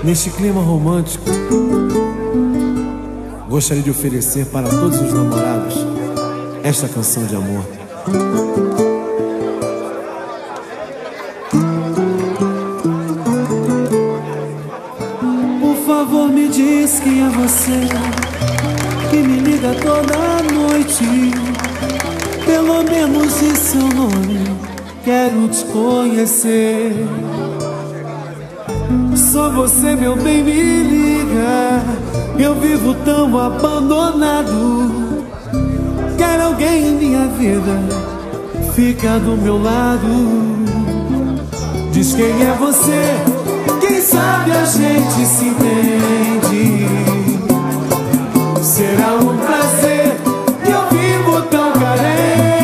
Neste clima romântico, gostaria de oferecer para todos os namorados esta canção de amor. Por favor, me diz quem é você que me liga toda noite. Pelo menos em seu nome quero te conhecer. Só você, meu bem, me liga. Eu vivo tão abandonado. Quero alguém em minha vida, fica do meu lado. Diz quem é você, quem sabe a gente se entende. Será um prazer, eu vivo tão carente.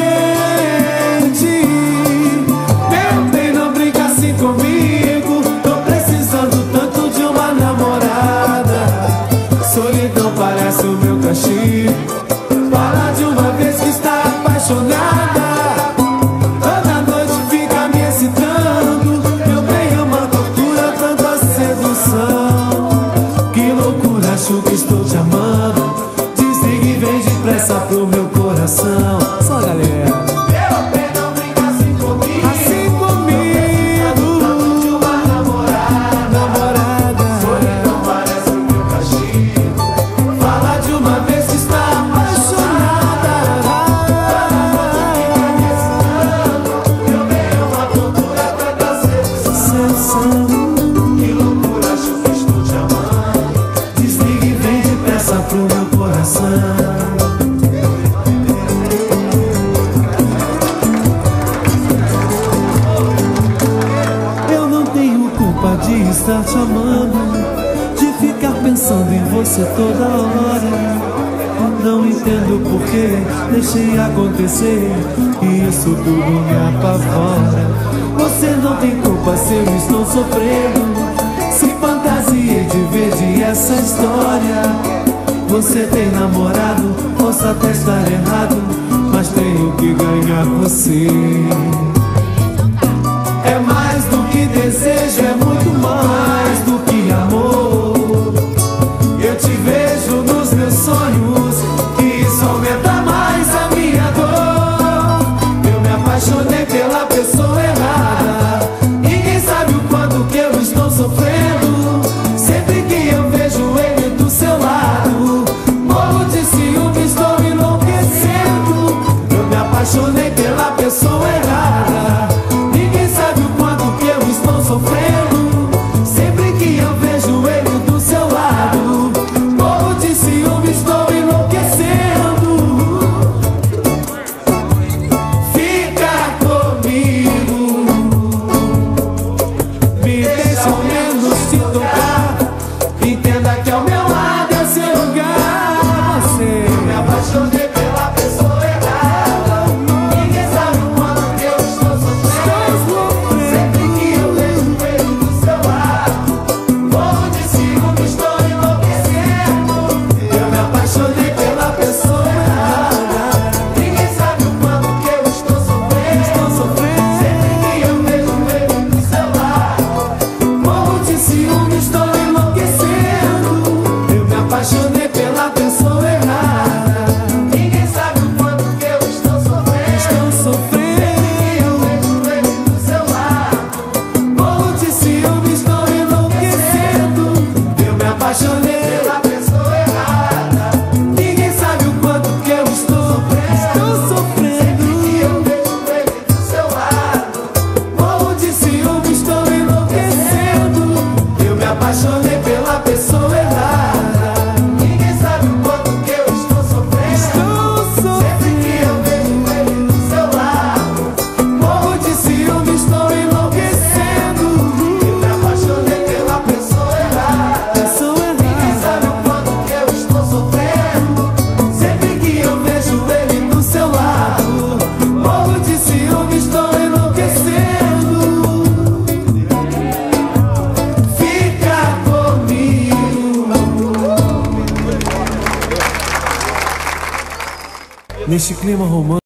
Meu bem, não brinca assim comigo. Tô precisando tanto de uma namorada. Solidão parece o meu castigo. Fala de uma vez que está apaixonada. Toda noite fica me excitando. Meu bem, é uma tortura, tanta sedução. Que loucura, acho que estou te amando. Desligue e vem depressa pro meu coração. Só galera. Meu bem, não brinca assim comigo. Assim comigo. Tanto de uma namorada. Solidão parece o meu castigo. Fala de uma vez que está apaixonada. Toda noite fica me excitando. Meu bem, é uma tortura, tanta sedução. Que loucura, acho que estou te amando. Desligue e vem depressa pro meu coração. Eu não tenho culpa de estar te amando, de ficar pensando em você toda hora. Não entendo por que deixei acontecer, e isso tudo me apavora. Você não tem culpa se eu estou sofrendo, se fantasiei de verde essa história. Você tem namorado, posso até estar errado, mas tenho que ganhar você. É mais do que desejo, é muito mais do que amor. Eu te vejo nos meus sonhos, e isso aumenta mais a minha dor. Eu me apaixonei pela pessoa errada. Ninguém sabe o quanto que eu estou sofrendo. Sempre que eu vejo ele do seu lado, morro de ciúme, estou enlouquecendo. Eu me apaixonei pela pessoa errada. Ninguém sabe o quanto que eu estou sofrendo. Sempre que eu vejo ele do seu lado, morro de ciúme, estou enlouquecendo. Fica comigo, me deixa ao menos te tocar. Entenda que ao meu lado é seu lugar. Você me apaixonei pela pessoa errada. Ninguém sabe o quanto que eu estou sofrendo. Sempre que eu vejo ele do seu lado, morro de ciúme, estou enlouquecendo. Eu me apaixonei pela pessoa errada. Ninguém sabe o quanto que eu estou sofrendo. Sempre que eu vejo ele do seu lado, morro de ciúme, estou enlouquecendo. Eu me apaixonei pela pessoa errada. Ninguém sabe o quanto que eu estou sofrendo. Sempre que eu vejo ele do seu lado, morro de ciúme, estou enlouquecendo. Eu me apaixonei pela pessoa errada. Ninguém sabe o quanto que eu estou sofrendo. Sempre que eu vejo ele do seu lado, morro de ciúme, estou enlouquecendo. Eu me apaixonei pela pessoa errada. Ninguém sabe o quanto que eu estou sofrendo. Sempre que eu vejo ele do seu lado, morro de ciúme, estou enlouquecendo. Eu me apaixonei pela pessoa errada. Ninguém sabe o quanto que eu estou sofrendo. Sempre que eu vejo ele do seu lado, morro de ciúme, estou enlouquecendo. Fica comigo. Neste clima romântico,